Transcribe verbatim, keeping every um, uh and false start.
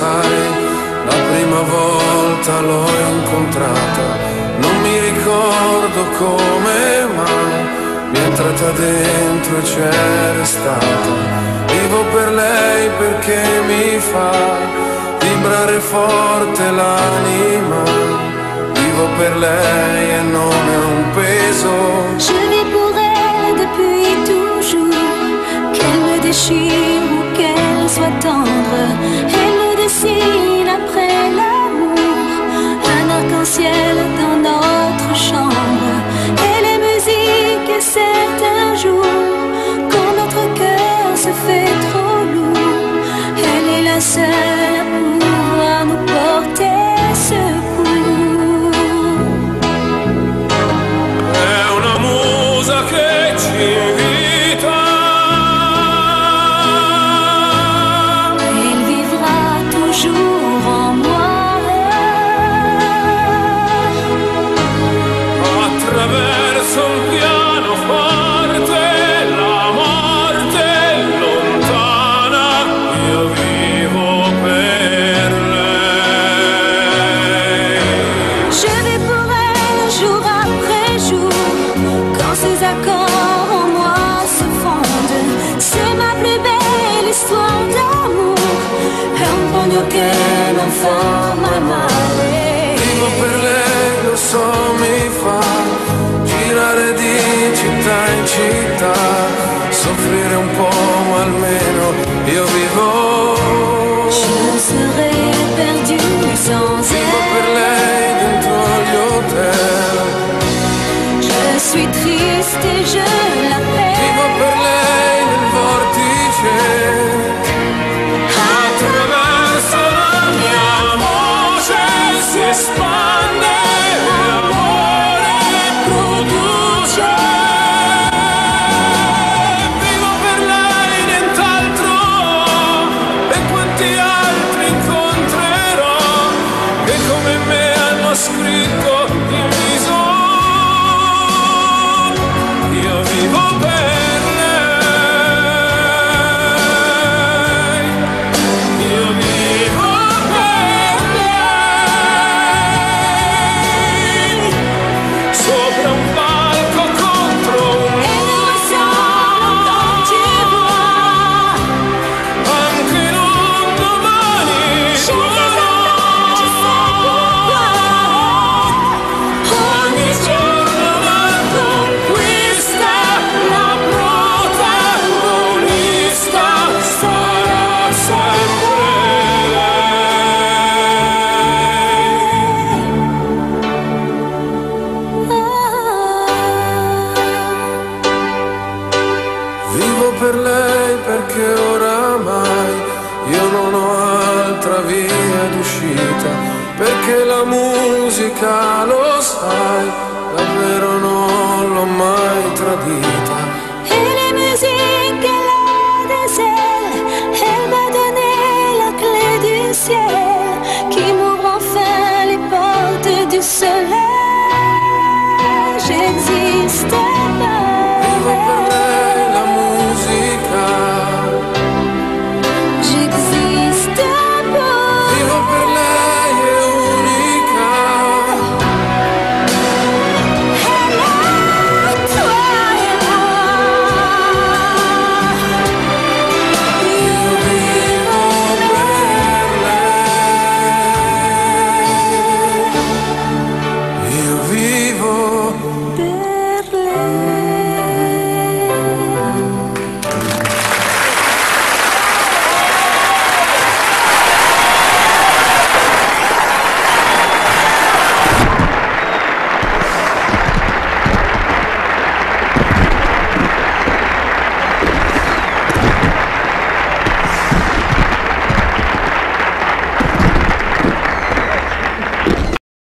sai, la prima volta l'ho incontrata, non mi ricordo come mai, mi è entrata dentro e c'è restata. Vivo per lei perché mi fa vibrare forte l'anima. Vivo per lei e non è un peso. Je vis pour elle depuis toujours, qu'elle me déchire ou qu'elle soit tendre. Elle me dessine après l'amour un arc-en-ciel dans notre chambre. Elle est musique et c'est un jour quand notre cœur se fait trop lourd. Elle est la seule à pouvoir nous porter secours. È una musa che ci invita. Elle vivra toujours en moi. Attraverso un pianoforte, la morte è lontana, io vivo per lei. Je vais pour elle jour après jour, quand ses accords en moi se fondent. C'est ma plus belle histoire d'amour, è un pugno che non fa mai male. Vivo per lei, lo so, mi fa girare di città in città, soffrire un po' ma almeno io vivo. Je serais perdue sans Vivo per elle. lei dentro agli hotel. Je suis triste et je l'appelle. Vivo per lei nel vortice. Attraverso la mia voce si espande l'amore produce. Vivo per lei nient'altro, e quanti altri incontrerò che come me hanno scritto in viso. Io vivo per lei, io vivo per lei, sopra un palco contro un Et nous sommes dans tu vois. anche in un domani. Je dis attends, tu sais pourquoi. Ogni giorno la conquista, la protagonista sarà sempre lei. Vivo per lei perché oramai io non ho altra via d'uscita, perché la musica, lo sai, davvero non l'ho mai tradita. Et les musiques, elle a des ailes. Elle m'a donné la clé du ciel qui m'ouvre enfin les portes du soleil.